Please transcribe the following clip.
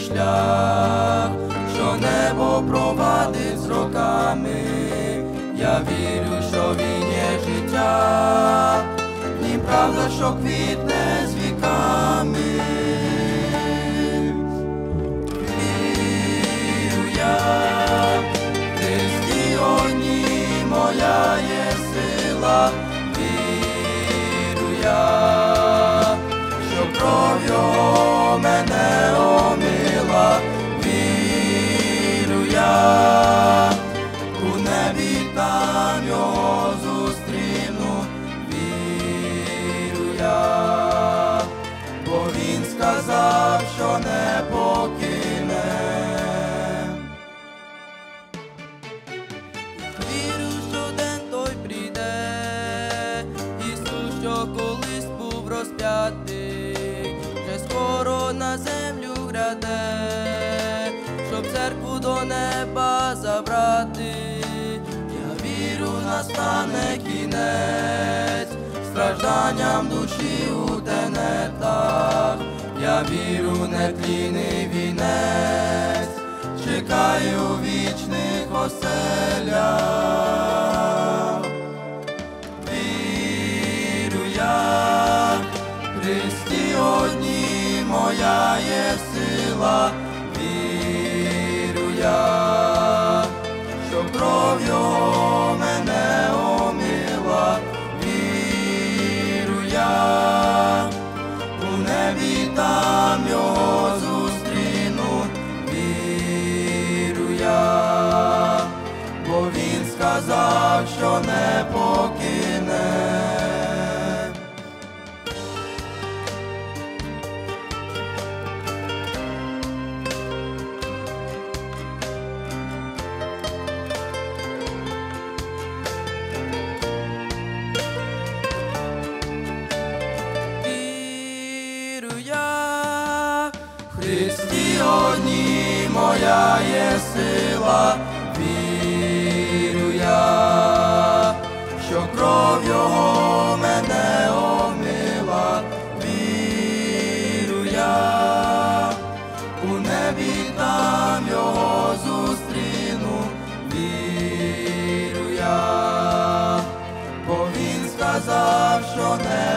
шлях, що небо провадить з роками. Я вірю, що він є життя, ні правда, що квітне з віками. Вірю я, в Христі одній моя є сила. Вірю я, що кров Його мене омила. Вірю я, у небі там Його зустріну. Вірю я, бо Він сказав, що не покине. Вірю, що день той прийде, Ісус, що колись був розп'ятий, вже скоро на землю гряде, щоб церкву до неба забрати. Я вірю, настане кінець стражданням душі у тенетах. Я вірю, нетлінний вінець чекаю в вічних оселях. Вірю я, в Христі одній моя є сила. Вірю я, що кров Його мене омила. Вірю я, у небі там Його зустріну. Вірю я, бо Він сказав, що не покине. В Христі одній моя є сила. Вірю я, що кров Його мене омила. Вірю я, у небі там Його зустріну. Вірю я, бо Він сказав, що не